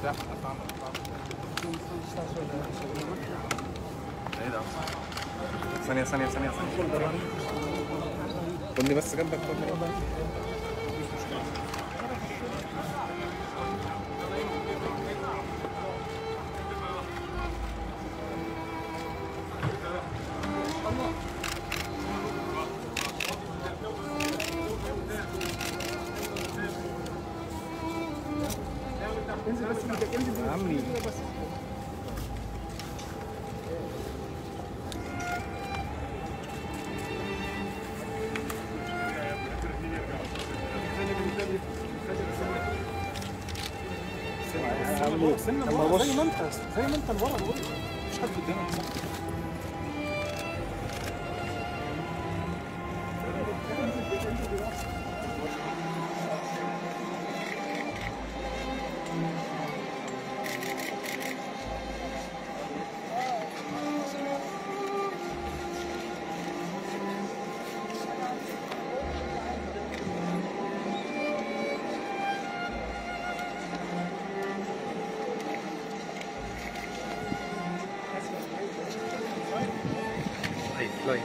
ثانية خدني بس جنبك. انزل بس انزل يا عمي. سنة لورا زي ما انت لورا بقول مش حد قدامك صح. طيب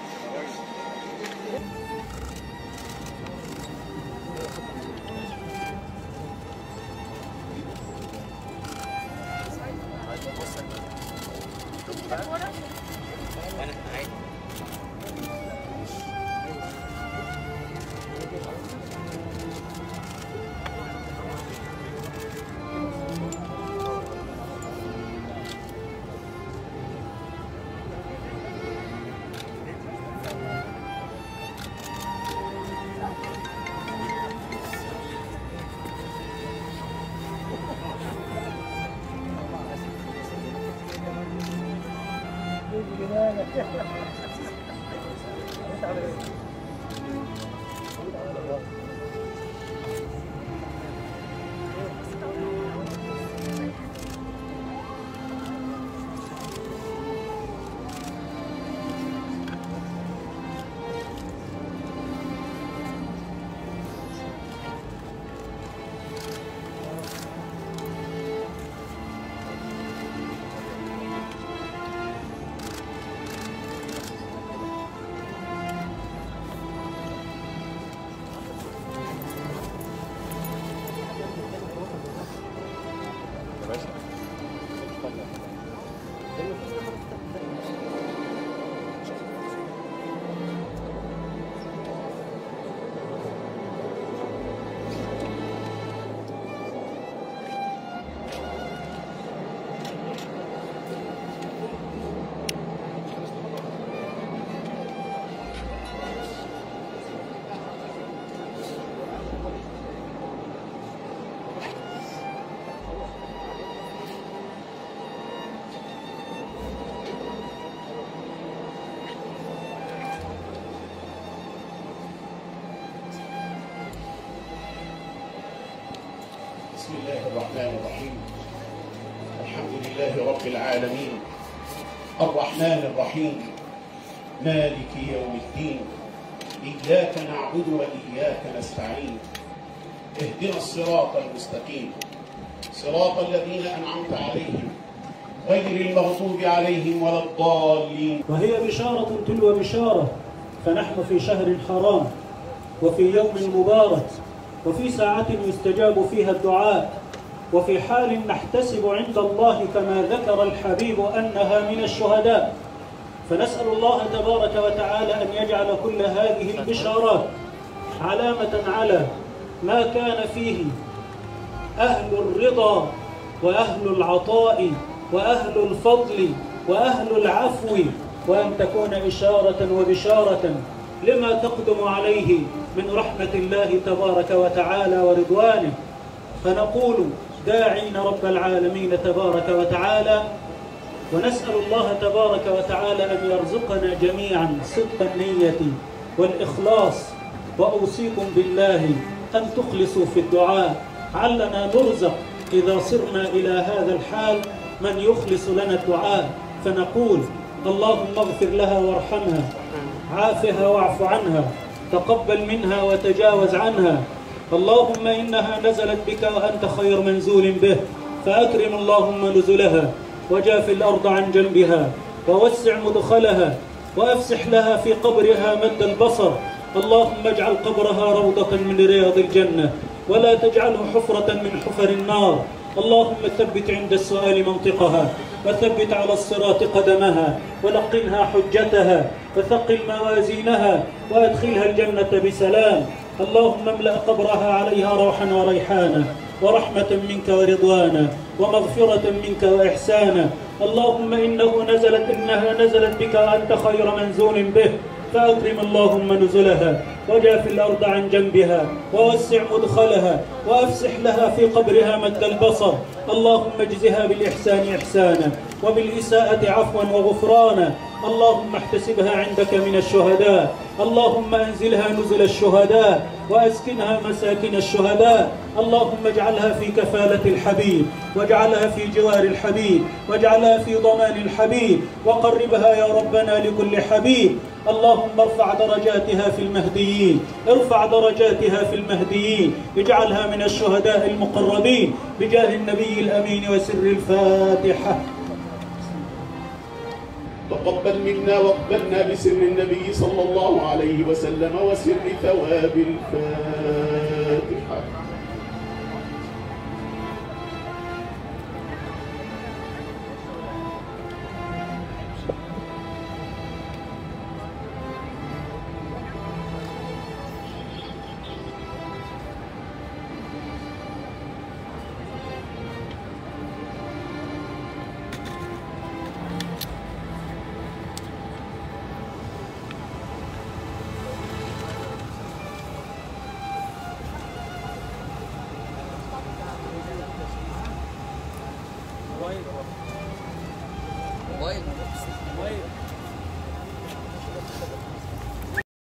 بسم الله الرحمن الرحيم. الحمد لله رب العالمين الرحمن الرحيم مالك يوم الدين. إياك نعبد وإياك نستعين. اهدنا الصراط المستقيم صراط الذين أنعمت عليهم غير المغضوب عليهم ولا الضالين. وهي بشارة تلو بشارة، فنحن في شهر حرام وفي يوم مبارك وفي ساعة يستجاب فيها الدعاء وفي حال نحتسب عند الله كما ذكر الحبيب أنها من الشهداء. فنسأل الله تبارك وتعالى أن يجعل كل هذه البشارات علامة على ما كان فيه أهل الرضا وأهل العطاء وأهل الفضل وأهل العفو، وأن تكون إشارة وبشارة لما تقدم عليه من رحمة الله تبارك وتعالى ورضوانه. فنقول داعين رب العالمين تبارك وتعالى، ونسأل الله تبارك وتعالى أن يرزقنا جميعا صدق النية والإخلاص. وأوصيكم بالله أن تخلصوا في الدعاء، علنا نرزق إذا صرنا إلى هذا الحال من يخلص لنا الدعاء. فنقول اللهم اغفر لها وارحمها، عافها واعف عنها، تقبل منها وتجاوز عنها. اللهم إنها نزلت بك وأنت خير منزول به، فأكرم اللهم نزلها وجاف الأرض عن جنبها ووسع مدخلها وأفسح لها في قبرها مد البصر. اللهم اجعل قبرها روضة من رياض الجنة ولا تجعله حفرة من حفر النار. اللهم ثبت عند السؤال منطقها وثبت على الصراط قدمها ولقنها حجتها وثقل موازينها وأدخلها الجنة بسلام. اللهم املأ قبرها عليها روحا وريحانا ورحمة منك ورضوانا ومغفرة منك وإحسانا. اللهم إنها نزلت بك وأنت خير منزول به، فأكرم اللهم نزلها وجاف الأرض عن جنبها ووسع مدخلها وأفسح لها في قبرها مد البصر. اللهم اجزها بالإحسان إحسانا وبالإساءة عفوا وغفرانا. اللهم احتسبها عندك من الشهداء. اللهم أنزلها نزل الشهداء وأسكنها مساكن الشهداء. اللهم اجعلها في كفالة الحبيب واجعلها في جوار الحبيب واجعلها في ضمان الحبيب وقربها يا ربنا لكل حبيب. اللهم ارفع درجاتها في المهديين، ارفع درجاتها في المهديين، اجعلها من الشهداء المقربين بجاه النبي الأمين وسر الفاتحة. تقبل منا واقبلنا بسر النبي صلى الله عليه وسلم وسر ثواب الفاتحة. موبايل